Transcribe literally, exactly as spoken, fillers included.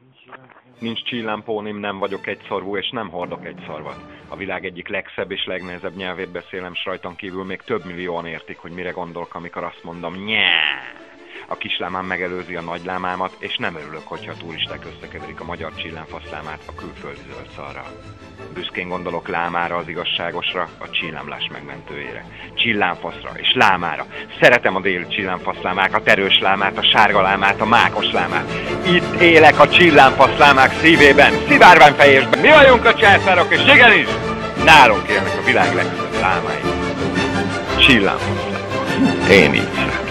Nincs csillámpónim, nem vagyok egyszarvú, és nem hordok egy szarvat. A világ egyik legszebb és legnehezebb nyelvét beszélem, s rajtam kívül még több millióan értik, hogy mire gondolok, amikor azt mondom, nyá. A kislámám megelőzi a nagylámámat, és nem örülök, hogyha a turisták összekeverik a magyar csillámfaszlámát a külföldi zöld szarral. Büszkén gondolok lámára, az igazságosra, a csillámlás megmentőjére. Csillámfaszra és lámára. Szeretem a déli csillámfaszlámákat, erős lámát, a sárga lámát, a mákos lámát. Itt élek a csillámfaszlámák szívében, szivárványfehérben. Mi vagyunk a császárok, és igenis, nálunk élnek a világ legszebb lámái. Csillámfaszlámok. Én így szeretem.